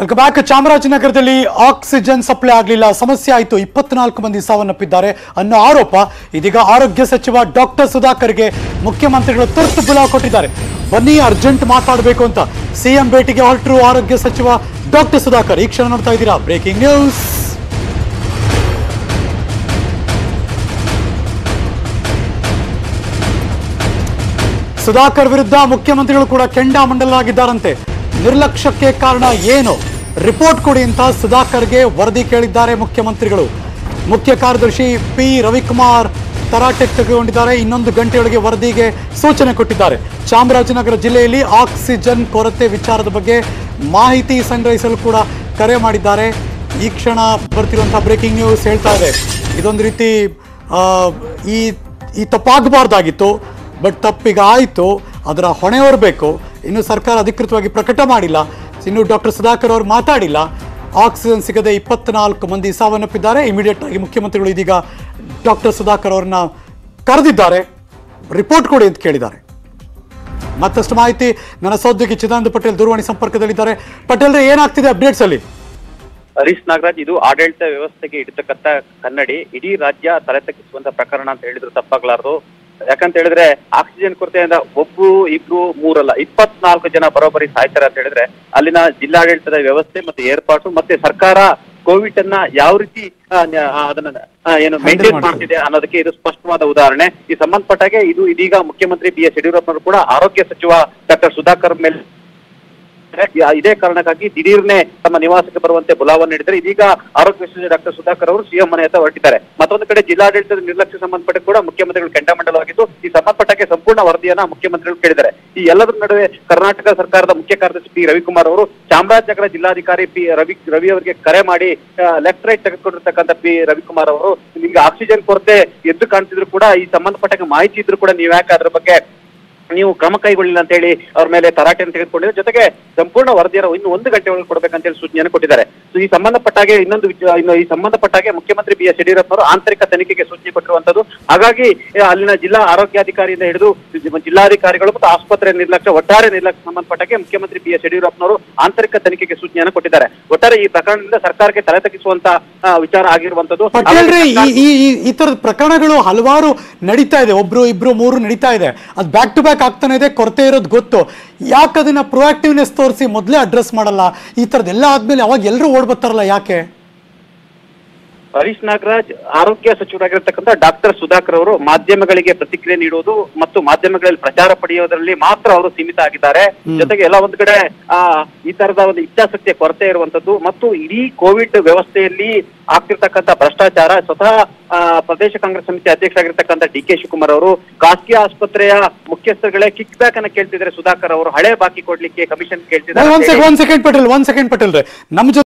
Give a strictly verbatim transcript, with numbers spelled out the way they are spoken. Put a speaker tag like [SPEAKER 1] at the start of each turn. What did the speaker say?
[SPEAKER 1] Welcome back. ಚಾಮರಾಜನಗರದಲ್ಲಿ oxygen supply ಆಗಲಿಲ್ಲ, ಸಮಸ್ಯೆ ಆಯಿತು, ಇಪ್ಪತ್ನಾಲ್ಕು ಮಂದಿ ಸಾವನ್ನಪ್ಪಿದ್ದಾರೆ ಅನ್ನೋ ಆರೋಪ ಇದೀಗ ಆರೋಗ್ಯ ಸಚಿವ ಡಾಕ್ಟರ್ ಸುಧಾಕರ್ಗೆ ಮುಖ್ಯಮಂತ್ರಿಗಳು ತುರ್ತು ಬುಲಾವ್ ಕೊಟ್ಟಿದ್ದಾರೆ. ಬನ್ನಿ ಅರ್ಜೆಂಟ್ ಮಾತಾಡಬೇಕು ಅಂತ ಸಿಎಂ ಭೇಟಿಗೆ ಹೊರಟರು ಆರೋಗ್ಯ ಸಚಿವ ಡಾಕ್ಟರ್ ಸುಧಾಕರ್. ಈ ಕ್ಷಣ ನೋಡ್ತಾ ಇದ್ದೀರಾ ಬ್ರೇಕಿಂಗ್ ನ್ಯೂಸ್. ಸುಧಾಕರ್ ವಿರುದ್ಧ ಮುಖ್ಯಮಂತ್ರಿಗಳು ಕೂಡ ಕೆಂಡಾಮಂಡಲರಾಗಿದ್ದಾರಂತೆ. ನಿರ್ಲಕ್ಷ್ಯಕ್ಕೆ ಕಾರಣ ಏನು, ರಿಪೋರ್ಟ್ ಕೊಡಿ ಅಂತ ಸುಧಾಕರ್ಗೆ ವರದಿ ಕೇಳಿದ್ದಾರೆ ಮುಖ್ಯಮಂತ್ರಿಗಳು. ಮುಖ್ಯ ಕಾರ್ಯದರ್ಶಿ ಪಿ ರವಿಕುಮಾರ್ ತರಾಟೆ ತೆಗೆದುಕೊಂಡಿದ್ದಾರೆ. ಇನ್ನೊಂದು ಗಂಟೆಯೊಳಗೆ ವರದಿಗೆ ಸೂಚನೆ ಕೊಟ್ಟಿದ್ದಾರೆ. ಚಾಮರಾಜನಗರ ಜಿಲ್ಲೆಯಲ್ಲಿ ಆಕ್ಸಿಜನ್ ಕೊರತೆ ವಿಚಾರದ ಬಗ್ಗೆ ಮಾಹಿತಿ ಸಂಗ್ರಹಿಸಲು ಕೂಡ ಕರೆ ಮಾಡಿದ್ದಾರೆ. ಈ ಕ್ಷಣ ಬರ್ತಿರುವಂತಹ ಬ್ರೇಕಿಂಗ್ ನ್ಯೂಸ್ ಹೇಳ್ತಾ ಇದೆ, ಇದೊಂದು ರೀತಿ ಈ ಈ ತಪ್ಪಾಗಬಾರ್ದಾಗಿತ್ತು, ಬಟ್ ತಪ್ಪೀಗ ಆಯಿತು, ಅದರ ಹೊಣೆ ಹೊರಬೇಕು. ಇನ್ನು ಸರ್ಕಾರ ಅಧಿಕೃತವಾಗಿ ಪ್ರಕಟ ಮಾಡಿಲ್ಲ, ಇನ್ನು ಡಾಕ್ಟರ್ ಸುಧಾಕರ್ ಅವರು ಮಾತಾಡಿಲ್ಲ. ಆಕ್ಸಿಜನ್ ಸಿಗದೆ ಇಪ್ಪತ್ನಾಲ್ಕು ಮಂದಿ ಸಾವನ್ನಪ್ಪಿದ್ದಾರೆ. ಇಮಿಡಿಯೇಟ್ ಆಗಿ ಮುಖ್ಯಮಂತ್ರಿಗಳು ಇದೀಗ ಡಾಕ್ಟರ್ ಸುಧಾಕರ್ ಅವರನ್ನ ಕರೆದಿದ್ದಾರೆ, ರಿಪೋರ್ಟ್ ಕೊಡಿ ಅಂತ ಕೇಳಿದ್ದಾರೆ. ಮತ್ತಷ್ಟು ಮಾಹಿತಿ ನನ್ನ ಸಹೋದ್ಯೋಗಿ ಚಿದಾನಂದ ಪಟೇಲ್ ದೂರವಾಣಿ ಸಂಪರ್ಕದಲ್ಲಿದ್ದಾರೆ. ಪಟೇಲ್, ಏನಾಗ್ತಿದೆ ಅಪ್ಡೇಟ್ಸ್ ಅಲ್ಲಿ?
[SPEAKER 2] ಹರೀಶ್ ನಾಗರಾಜ್, ಇದು ಆಡಳಿತ ವ್ಯವಸ್ಥೆಗೆ ಇಡತಕ್ಕಂತ ಕನ್ನಡಿ, ಇಡೀ ರಾಜ್ಯ ತಲೆ ತಗ್ಗಿಸುವಂತ ಪ್ರಕರಣ ಅಂತ ಹೇಳಿದ್ರು ತಪ್ಪಾಗಲಾರದು. ಯಾಕಂತ ಹೇಳಿದ್ರೆ ಆಕ್ಸಿಜನ್ ಕೊರತೆಯಿಂದ ಒಬ್ರು ಇಬ್ರು ಮೂರಲ್ಲ ಇಪ್ಪತ್ನಾಲ್ಕು ಜನ ಬರೋಬ್ಬರಿ ಸಾಯ್ತಾರೆ ಅಂತ ಹೇಳಿದ್ರೆ ಅಲ್ಲಿನ ಜಿಲ್ಲಾಡಳಿತದ ವ್ಯವಸ್ಥೆ ಮತ್ತೆ ಏರ್ಪಾಟು ಮತ್ತೆ ಸರ್ಕಾರ ಕೋವಿಡ್ ಅನ್ನ ಯಾವ ರೀತಿ ಅದನ್ನ ಏನು ಮೇಂಟೈನ್ ಮಾಡ್ತಿದೆ ಅನ್ನೋದಕ್ಕೆ ಇದು ಸ್ಪಷ್ಟವಾದ ಉದಾಹರಣೆ. ಈ ಸಂಬಂಧಪಟ್ಟಾಗೆ ಇದು ಇದೀಗ ಮುಖ್ಯಮಂತ್ರಿ ಬಿ ಎಸ್ ಯಡಿಯೂರಪ್ಪನವರು ಕೂಡ ಆರೋಗ್ಯ ಸಚಿವ ಡಾಕ್ಟರ್ ಸುಧಾಕರ್ ಮೇಲೆ ಇದೇ ಕಾರಣಕ್ಕಾಗಿ ದಿಢೀರ್ನೆ ತಮ್ಮ ನಿವಾಸಕ್ಕೆ ಬರುವಂತೆ ಬುಲಾವನ್ನು ನೀಡಿದ್ದಾರೆ. ಇದೀಗ ಆರೋಗ್ಯ ಸಚಿವ ಡಾಕ್ಟರ್ ಸುಧಾಕರ್ ಅವರು ಸಿಎಂ ಮನೆ ಹತ್ರ ಹೊರಟಿದ್ದಾರೆ. ಮತ್ತೊಂದು ಕಡೆ ಜಿಲ್ಲಾಡಳಿತದ ನಿರ್ಲಕ್ಷ್ಯ ಸಂಬಂಧಪಟ್ಟ ಕೂಡ ಮುಖ್ಯಮಂತ್ರಿಗಳು ಕೆಂಡಾಮಂಡಲವಾಗಿದ್ದು ಈ ಸಂಬಂಧಪಟ್ಟಕ್ಕೆ ಸಂಪೂರ್ಣ ವರದಿಯನ್ನ ಮುಖ್ಯಮಂತ್ರಿಗಳು ಕೇಳಿದ್ದಾರೆ. ಈ ಎಲ್ಲದರ ನಡುವೆ ಕರ್ನಾಟಕ ಸರ್ಕಾರದ ಮುಖ್ಯ ಕಾರ್ಯದರ್ಶಿ ಪಿ ರವಿಕುಮಾರ್ ಅವರು ಚಾಮರಾಜನಗರ ಜಿಲ್ಲಾಧಿಕಾರಿ ಪಿ ರವಿ ರವಿ ಅವರಿಗೆ ಕರೆ ಮಾಡಿ ಲೆಫ್ಟ್ ರೈಟ್ ತೆಗೆದುಕೊಂಡಿರ್ತಕ್ಕಂಥ ಪಿ ರವಿಕುಮಾರ್ ಅವರು ನಿಮ್ಗೆ ಆಕ್ಸಿಜನ್ ಕೊರತೆ ಎದ್ದು ಕಾಣ್ತಿದ್ರು ಕೂಡ ಈ ಸಂಬಂಧಪಟ್ಟ ಮಾಹಿತಿ ಇದ್ರು ಕೂಡ ನೀವ್ ಯಾಕೆ ಅದ್ರ ಬಗ್ಗೆ ನೀವು ಕ್ರಮ ಕೈಗೊಳ್ಳಿಲ್ಲ ಅಂತ ಹೇಳಿ ಅವ್ರ ಮೇಲೆ ತರಾಟೆಯನ್ನು ತೆಗೆದುಕೊಂಡಿದ್ದಾರೆ. ಜೊತೆಗೆ ಸಂಪೂರ್ಣ ವರದಿಯನ್ನು ಇನ್ನು ಒಂದು ಗಂಟೆ ಒಳಗೆ ಕೊಡಬೇಕಂತ ಹೇಳಿ ಸೂಚನೆಯನ್ನು ಕೊಟ್ಟಿದ್ದಾರೆ. ಸೊ ಈ ಸಂಬಂಧಪಟ್ಟಾಗೆ ಇನ್ನೊಂದು ಇನ್ನು ಈ ಸಂಬಂಧಪಟ್ಟಾಗೆ ಮುಖ್ಯಮಂತ್ರಿ ಬಿ ಎಸ್ ಯಡಿಯೂರಪ್ಪನವರು ಆಂತರಿಕ ತನಿಖೆಗೆ ಸೂಚನೆ ಕೊಟ್ಟಿರುವಂತದ್ದು. ಹಾಗಾಗಿ ಅಲ್ಲಿನ ಜಿಲ್ಲಾ ಆರೋಗ್ಯಾಧಿಕಾರಿಯಿಂದ ಹಿಡಿದು ಜಿಲ್ಲಾಧಿಕಾರಿಗಳು ಮತ್ತು ಆಸ್ಪತ್ರೆ ನಿರ್ಲಕ್ಷ್ಯ ಒಟ್ಟಾರೆ ನಿರ್ಲಕ್ಷ್ಯ ಸಂಬಂಧಪಟ್ಟಾಗೆ ಮುಖ್ಯಮಂತ್ರಿ ಬಿ ಎಸ್ ಯಡಿಯೂರಪ್ಪನವರು ಆಂತರಿಕ ತನಿಖೆಗೆ ಸೂಚನೆಯನ್ನು ಕೊಟ್ಟಿದ್ದಾರೆ. ಒಟ್ಟಾರೆ ಈ ಪ್ರಕರಣದಿಂದ ಸರ್ಕಾರಕ್ಕೆ ತಲೆ ತಗ್ಗಿಸುವಂತ ವಿಚಾರ ಆಗಿರುವಂತದ್ದು.
[SPEAKER 1] ಈ ತರದ ಪ್ರಕರಣಗಳು ಹಲವಾರು ನಡೀತಾ ಇದೆ, ಒಬ್ರು ಇಬ್ರು ಮೂರು ನಡೀತಾ ಇದೆ, ಅದು ಬ್ಯಾಕ್ ಟು ಬ್ಯಾಕ್ ಆಗ್ತಾನೆ ಇದೆ. ಕೊರತೆ ಇರೋದು ಗೊತ್ತು, ಯಾಕೆ ಅದನ್ನ ಪ್ರೊಆಕ್ಟಿವ್ನೆಸ್ ತೋರಿಸಿ ಮೊದಲೇ ಅಡ್ರೆಸ್ ಮಾಡಲ್ಲ? ಈ ತರದೆಲ್ಲ ಆದ್ಮೇಲೆ ಅವಾಗ ಎಲ್ಲರೂ ಓಡ್ ಬರ್ತಾರಲ್ಲ, ಯಾಕೆ?
[SPEAKER 2] ಹರೀಶ್ ನಾಗರಾಜ್, ಆರೋಗ್ಯ ಸಚಿವರಾಗಿರ್ತಕ್ಕಂಥ ಡಾಕ್ಟರ್ ಸುಧಾಕರ್ ಅವರು ಮಾಧ್ಯಮಗಳಿಗೆ ಪ್ರತಿಕ್ರಿಯೆ ನೀಡುವುದು ಮತ್ತು ಮಾಧ್ಯಮಗಳಲ್ಲಿ ಪ್ರಚಾರ ಪಡೆಯೋದ್ರಲ್ಲಿ ಮಾತ್ರ ಅವರು ಸೀಮಿತ ಆಗಿದ್ದಾರೆ. ಜೊತೆಗೆ ಎಲ್ಲ ಒಂದು ಕಡೆ ಆ ಈ ತರದ ಒಂದು ಇಚ್ಛಾಶಕ್ತಿಯ ಕೊರತೆ ಇರುವಂತದ್ದು ಮತ್ತು ಇಡೀ ಕೋವಿಡ್ ವ್ಯವಸ್ಥೆಯಲ್ಲಿ ಆಗ್ತಿರ್ತಕ್ಕಂಥ ಭ್ರಷ್ಟಾಚಾರ. ಸ್ವತಃ ಪ್ರದೇಶ ಕಾಂಗ್ರೆಸ್ ಸಮಿತಿ ಅಧ್ಯಕ್ಷರಾಗಿರ್ತಕ್ಕಂಥ ಡಿ ಕೆ ಶಿವಕುಮಾರ್ ಅವರು ಖಾಸಗಿ ಆಸ್ಪತ್ರೆಯ ಮುಖ್ಯಸ್ಥರುಗಳೇ ಕಿಕ್ ಬ್ಯಾಕ್ ಅನ್ನ ಕೇಳ್ತಿದ್ದಾರೆ. ಸುಧಾಕರ್ ಅವರು ಹಳೆ ಬಾಕಿ ಕೊಡ್ಲಿಕ್ಕೆ ಕಮಿಷನ್ ಕೇಳ್ತಿದ್ದಾರೆ.
[SPEAKER 1] ಒಂದ್ ಸೆಕೆಂಡ್ ಪಟೇಲ್, ಒಂದ್ ಸೆಕೆಂಡ್ ಪಟೇಲ್, ನಮ್ಮ